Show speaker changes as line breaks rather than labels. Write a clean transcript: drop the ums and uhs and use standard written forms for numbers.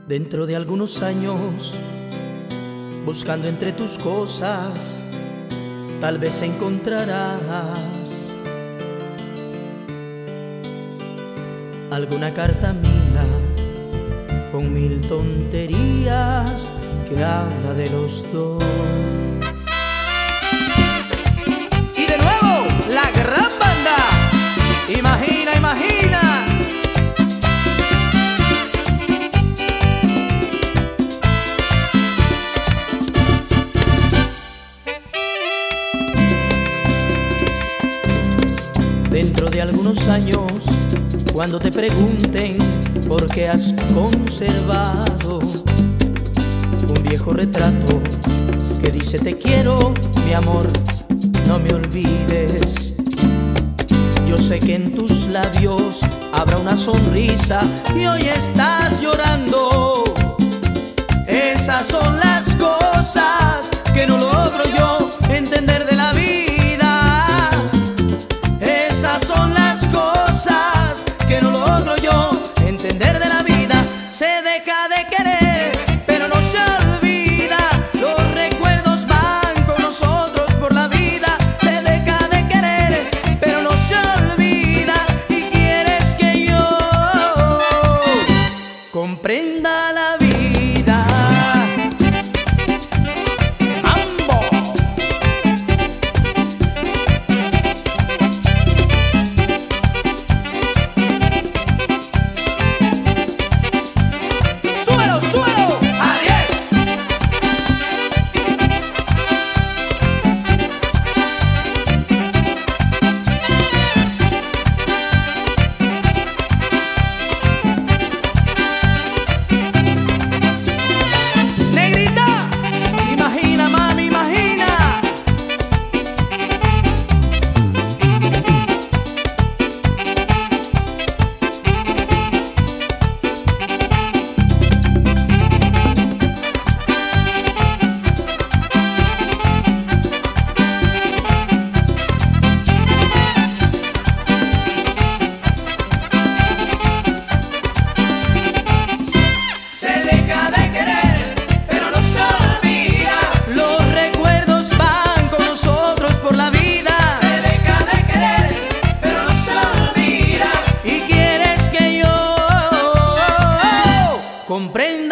Dentro de algunos años, buscando entre tus cosas, tal vez encontrarás alguna carta mía con 1000 tonterías que habla de los dos. Y de nuevo, la gran banda. Imagina, imagina. Dentro de algunos años, cuando te pregunten por qué has conservado un viejo retrato que dice te quiero, mi amor, no me olvides. Yo sé que en tus labios habrá una sonrisa y hoy estás llorando. Esas son las cosas que no logro yo entender de la vida. Esas son las cosas que no logro yo entender de la vida. Se deja de querer, pero no se olvida. Los recuerdos van con nosotros por la vida. Se deja de querer, pero no se olvida. Y quieres que yo comprenda la vida. Comprende.